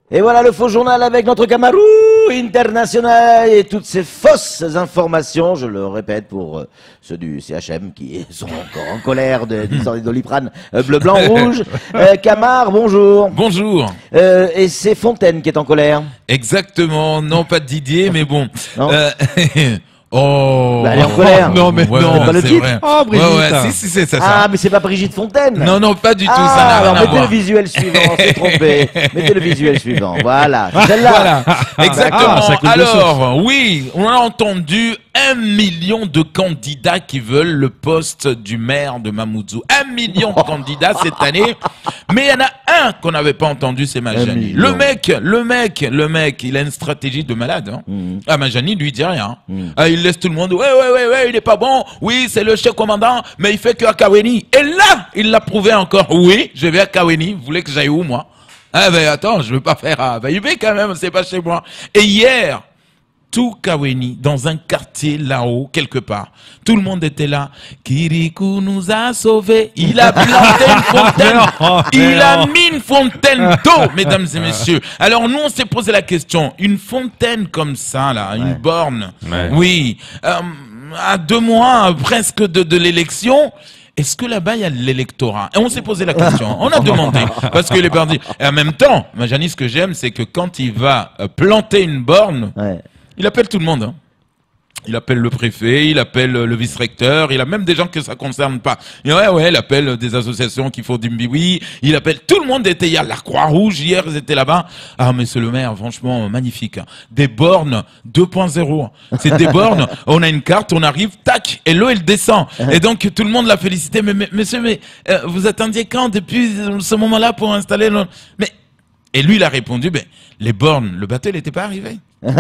Et voilà le faux journal avec notre Camarou international et toutes ces fausses informations, je le répète pour ceux du CHM qui sont encore en colère des histoires des Doliprane bleu, blanc, rouge. Camar, bonjour. Bonjour. Et c'est Fontaine qui est en colère. Exactement, non pas Didier, mais bon. Non. Oh, Bah, elle est en colère. non, mais Ouais, non, c'est pas le c'est titre. vrai. Oh, Brigitte. Si, c'est ça. Ah, mais c'est pas Brigitte Fontaine. Non, non, pas du tout, ça Ah, n'a alors rien à mettez le voir. visuel suivant, c'est trompé. Mettez le visuel suivant, voilà. Celle-là. Voilà, exactement. ça coule de Alors, oui, on a entendu 1 million de candidats qui veulent le poste du maire de Mamoudzou. 1 million de candidats cette année. Mais il y en a un qu'on n'avait pas entendu, c'est Majani. million. Le mec, il a une stratégie de malade. Hein. Ah, Majani, lui, il dit rien. Ah, il laisse tout le monde. Ouais, il est pas bon. Oui, c'est le chef commandant, mais il fait que à Kaweni. Et là, il l'a prouvé encore. Oui, je vais à Kaweni. Vous voulez que j'aille où, moi? Ah, ben, attends, je veux pas faire à Bayubé quand même, c'est pas chez moi. Et hier, tout Kaweni, dans un quartier là-haut, quelque part, tout le monde était là. Kirikou nous a sauvés. Il a planté une fontaine. Il a mis une fontaine d'eau, mesdames et messieurs. Alors nous, on s'est posé la question. Une fontaine comme ça, là, une borne. Ouais. Oui. À 2 mois presque de l'élection. Est-ce que là-bas, il y a l'électorat? Et on s'est posé la question. On a demandé. Parce que les bandits. Et en même temps, Majani, ce que j'aime, c'est que quand il va planter une borne, Ouais. il appelle tout le monde. Hein. Il appelle le préfet, il appelle le vice-recteur, il a même des gens que ça concerne pas. Et ouais, il appelle des associations qui font du mbiwi, il appelle tout le monde. Il y a la Croix-Rouge, hier ils étaient là-bas. Ah, monsieur le maire, franchement, magnifique. Hein. Des bornes 2.0. C'est des bornes, on a une carte, on arrive, tac, et l'eau elle descend. Et donc tout le monde l'a félicité. Mais monsieur, vous attendiez quand depuis ce moment-là pour installer le... Mais et lui il a répondu, les bornes, le bateau il n'était pas arrivé.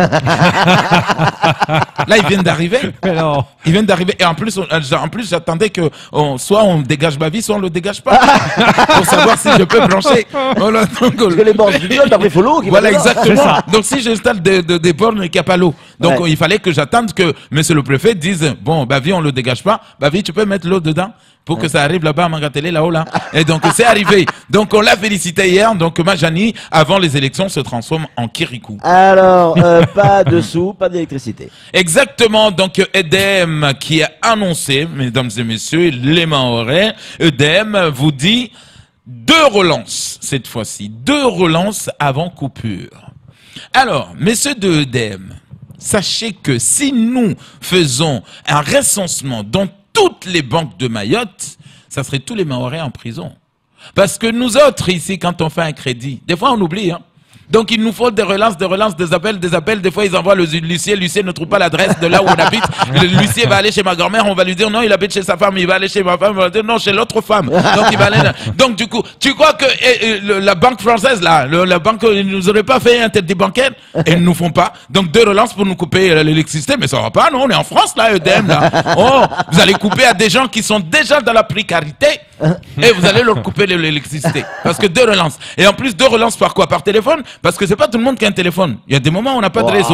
Là, ils viennent d'arriver. Alors, Ils viennent d'arriver. Et en plus, j'attendais que soit on dégage ma vie, soit on le dégage pas. Pour savoir si je peux plancher. Voilà, donc, Parce que les bornes du sol, après, il faut l'eau qui va voilà, dedans. exactement. Donc, si j'installe des bornes et qu'il n'y a pas l'eau. Donc, Ouais. il fallait que j'attende que monsieur le préfet dise, bon, Bavi, on le dégage pas. Bavi, tu peux mettre l'eau dedans pour que ça arrive là-bas à Mangatélé, là-haut, là. Et donc, c'est arrivé. Donc, on l'a félicité hier. Donc, Majani, avant les élections, se transforme en Kirikou. Alors, pas de sous, pas d'électricité. Exactement, donc EDEM qui a annoncé, mesdames et messieurs, les Mahorais, EDEM vous dit 2 relances cette fois-ci, 2 relances avant coupure. Alors, messieurs de EDEM, sachez que si nous faisons un recensement dans toutes les banques de Mayotte, ça serait tous les Mahorais en prison. Parce que nous autres ici, quand on fait un crédit, des fois on oublie, hein. Donc il nous faut des relances, des appels. Des fois ils envoient l'huissier ne trouve pas l'adresse de là où on habite. L'huissier va aller chez ma grand-mère, on va lui dire non, il habite chez sa femme. Il va aller chez ma femme, on va dire non, chez l'autre femme. Donc il va aller là. Donc du coup, tu crois que la banque française là, la banque, ils nous auraient pas fait un interdit bancaire et ils nous font pas. Donc 2 relances pour nous couper l'électricité, mais ça va pas, non, on est en France là, EDEM là. Oh, vous allez couper à des gens qui sont déjà dans la précarité et vous allez leur couper l'électricité. Parce que 2 relances. Et en plus 2 relances par quoi? Par téléphone? Parce que c'est pas tout le monde qui a un téléphone. Il y a des moments où on n'a pas de réseau.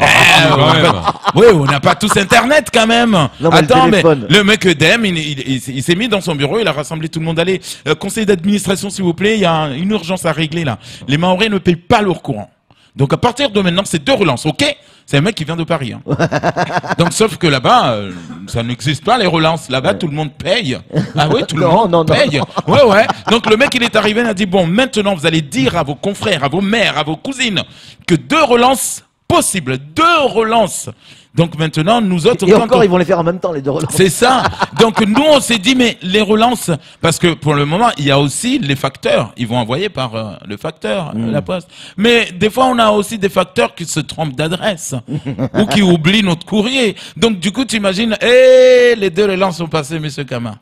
Oui, on n'a pas tous Internet quand même. Non, mais attends, le mais téléphone. le mec EDEM, il s'est mis dans son bureau, il a rassemblé tout le monde. Allez, conseil d'administration s'il vous plaît, il y a une urgence à régler là. Les Mahorais ne payent pas leur courant. Donc à partir de maintenant, c'est 2 relances, ok? C'est un mec qui vient de Paris. Hein. Donc sauf que là-bas, ça n'existe pas les relances. Là-bas, tout le monde paye. Ah oui, tout le monde paye. Ouais. Donc le mec, il est arrivé, il a dit bon, maintenant vous allez dire à vos confrères, à vos mères, à vos cousines que 2 relances possibles, 2 relances. Donc maintenant, nous autres... Et encore, ils vont les faire en même temps, les 2 relances. C'est ça. Donc nous, on s'est dit, mais les relances, parce que pour le moment, il y a aussi les facteurs. Ils vont envoyer par le facteur, la poste. Mais des fois, on a aussi des facteurs qui se trompent d'adresse ou qui oublient notre courrier. Donc du coup, tu imagines, les 2 relances sont passées, monsieur Kama.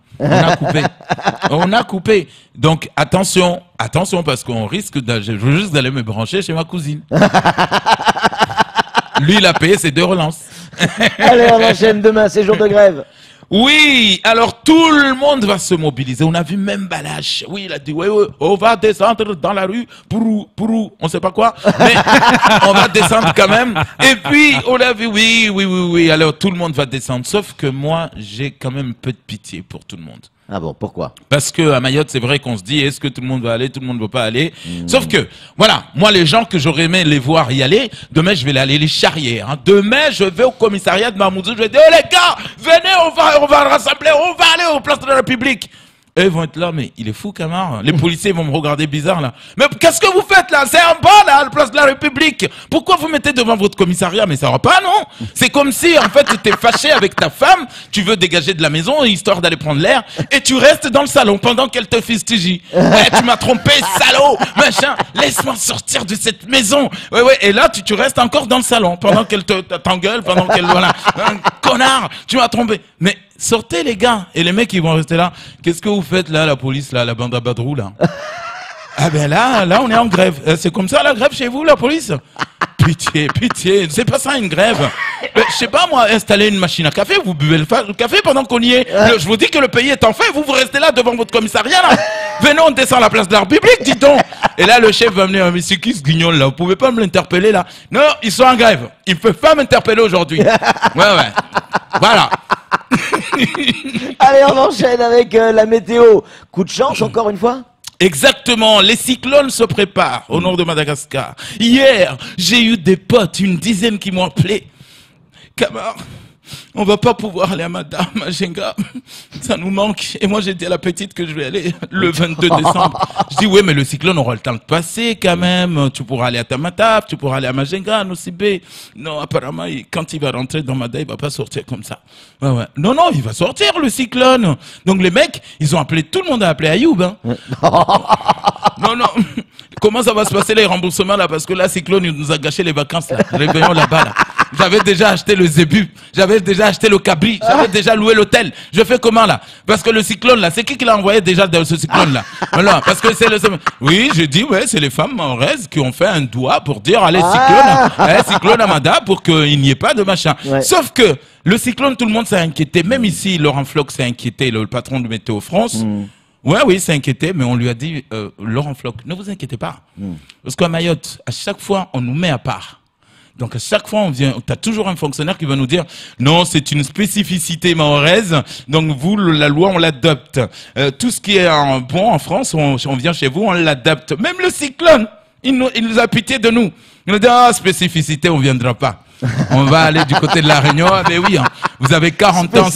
On a coupé. Donc attention, parce qu'on risque je veux juste d'aller me brancher chez ma cousine. Lui, il a payé ses 2 relances. Allez, on enchaîne demain, c'est jour de grève. Oui, alors tout le monde va se mobiliser. On a vu même Balache. Oui, il a dit, ouais, on va descendre dans la rue pour on sait pas quoi, mais on va descendre quand même. Et puis, on a vu, oui, alors tout le monde va descendre. Sauf que moi, j'ai quand même un peu de pitié pour tout le monde. Ah bon, pourquoi? Parce que à Mayotte, c'est vrai qu'on se dit, est-ce que tout le monde va aller, tout le monde ne veut pas aller. Sauf que, voilà, moi, les gens que j'aurais aimé les voir y aller, demain, je vais aller les charrier. Hein. Demain, je vais au commissariat de Mamoudzou, je vais dire, oh les gars, venez, on va rassembler, on va aller aux places de la République. Eux vont être là, mais il est fou, Camar. Les policiers vont me regarder bizarre, là. Mais qu'est-ce que vous faites, là? C'est en bas, là, à la place de la République. Pourquoi vous mettez devant votre commissariat? Mais ça va pas, non? C'est comme si, en fait, t'es fâché avec ta femme, tu veux dégager de la maison, histoire d'aller prendre l'air, et tu restes dans le salon pendant qu'elle te fustige. Tu m'as trompé, salaud, machin. Laisse-moi sortir de cette maison. Ouais, et là, tu restes encore dans le salon pendant qu'elle t'engueule, pendant qu'elle, voilà. Connard, tu m'as trompé. Mais, sortez les gars. Et les mecs ils vont rester là. Qu'est-ce que vous faites là, la police là, la bande à Badrou là? Ah ben là on est en grève. C'est comme ça la grève chez vous, la police? Pitié. C'est pas ça une grève. Je sais pas moi, installer une machine à café, vous buvez le café pendant qu'on y est. Je vous dis que le pays est en fait, vous restez là devant votre commissariat là. Venez, on descend à la place de la République, dis donc. Et là le chef va venir, mais c'est qui ce guignol là? Vous pouvez pas me l'interpeller là? Non, ils sont en grève. Il ne peut pas m'interpeller aujourd'hui. Ouais. Voilà. Allez, on enchaîne avec la météo. Coup de chance, encore une fois? Exactement, les cyclones se préparent au nord de Madagascar. Hier, j'ai eu des potes, une dizaine qui m'ont appelé. Camar, on va pas pouvoir aller à Madame, à Jenga. Ça nous manque. Et moi, j'ai dit à la petite que je vais aller le 22 décembre. Je dis, oui, mais le cyclone aura le temps de passer quand même. Tu pourras aller à Tamatap, tu pourras aller à Majenga, à Nosibé. Non, apparemment, quand il va rentrer dans Mada, il va pas sortir comme ça. Ouais. Non, il va sortir, le cyclone. Donc, les mecs, ils ont appelé, tout le monde a appelé Ayoub, hein. Non. Comment ça va se passer les remboursements là? Parce que là, cyclone, il nous a gâché les vacances là. Réveillons là-bas là. J'avais déjà acheté le zébu, j'avais déjà acheté le cabri, j'avais déjà loué l'hôtel. Je fais comment là? Parce que le cyclone là, c'est qui l'a envoyé déjà dans ce cyclone là? Voilà, parce que c'est le... Oui, j'ai dit, ouais, c'est les femmes maoraises qui ont fait un doigt pour dire, allez, cyclone Amada pour qu'il n'y ait pas de machin. Ouais. Sauf que le cyclone, tout le monde s'est inquiété. Même ici, Laurent Floch s'est inquiété, le patron de Météo France. Oui, s'est inquiété, mais on lui a dit, Laurent Floch, ne vous inquiétez pas. Parce qu'à Mayotte, à chaque fois, on nous met à part. Donc à chaque fois, t'as toujours un fonctionnaire qui va nous dire non, c'est une spécificité mahoraise. Donc vous, la loi, on l'adopte. Tout ce qui est bon en France, on vient chez vous, on l'adapte. Même le cyclone, il nous a pitié de nous. Il nous dit spécificité, on viendra pas. On va aller du côté de la Réunion. Ah, mais oui, hein, vous avez 40 ans.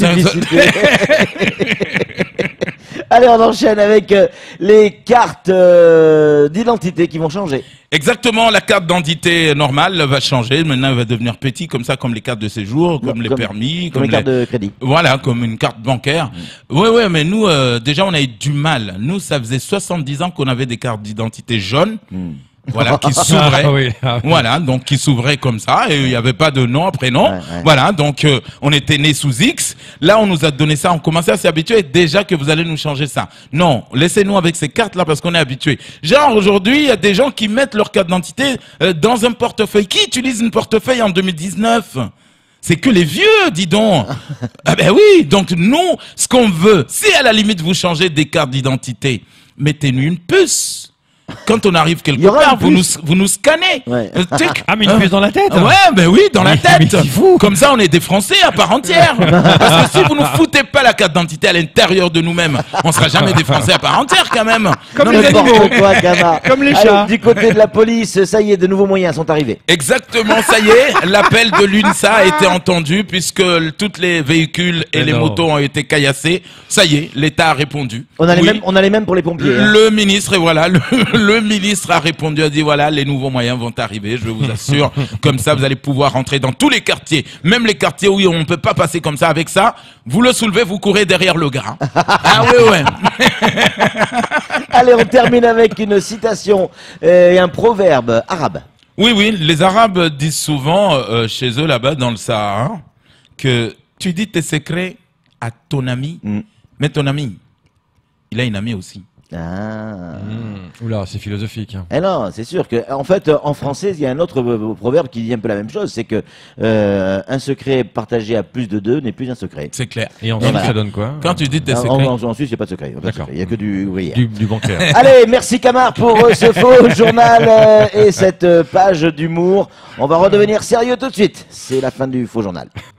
Allez, on enchaîne avec les cartes d'identité qui vont changer. Exactement, la carte d'identité normale va changer. Maintenant, elle va devenir petite, comme ça, comme les cartes de séjour, comme les permis, comme les cartes de crédit. Voilà, comme une carte bancaire. Oui, mais nous, déjà, on a eu du mal. Nous, ça faisait 70 ans qu'on avait des cartes d'identité jaunes. Voilà, qui s'ouvrait. Voilà, donc qui s'ouvrait comme ça, et il n'y avait pas de nom, prénom. Ouais. Voilà, donc on était né sous X. Là, on nous a donné ça, on commençait à s'y habituer, déjà que vous allez nous changer ça. Non, laissez-nous avec ces cartes-là parce qu'on est habitué. Genre, aujourd'hui, il y a des gens qui mettent leur carte d'identité dans un portefeuille. Qui utilise une portefeuille en 2019 ? C'est que les vieux, dis donc. Ah ben oui, donc nous, ce qu'on veut, si à la limite vous changez des cartes d'identité, mettez-nous une puce. Quand on arrive quelque part, vous nous scannez. Ouais. Mais une puce dans la tête. Ouais, ben oui, dans la tête. Comme ça, on est des Français à part entière. Parce que si vous nous foutez pas la carte d'identité à l'intérieur de nous-mêmes, on sera jamais des Français à part entière quand même. Comme les animaux, comme les chats. Allez, du côté de la police, ça y est, de nouveaux moyens sont arrivés. Exactement, ça y est, l'appel de l'UNSA a été entendu puisque tous les véhicules et les motos ont été caillassés. Ça y est, l'État a répondu. On a les mêmes pour les pompiers. Le ministre, et voilà, le ministre a répondu, a dit voilà, les nouveaux moyens vont arriver, je vous assure. Comme ça, vous allez pouvoir rentrer dans tous les quartiers, même les quartiers où on ne peut pas passer comme ça avec ça. Vous le soulevez, vous courez derrière le gars. Ah ouais. Allez, on termine avec une citation et un proverbe arabe. Oui, les Arabes disent souvent chez eux là-bas dans le Sahara que tu dis tes secrets à ton ami, mais ton ami, il a une amie aussi. Ah. Oula, c'est philosophique. Hein. Eh non, c'est sûr que, en fait, en français, il y a un autre proverbe qui dit un peu la même chose, c'est que un secret partagé à plus de deux n'est plus un secret. C'est clair. Et ensuite, voilà. ça donne quoi? Quand tu dis tes En secrets. Suisse, il n'y a pas de secret. D'accord. Il n'y a que du ouvrier. Du bancaire. Allez, merci Camar pour ce faux journal et cette page d'humour. On va redevenir sérieux tout de suite. C'est la fin du faux journal.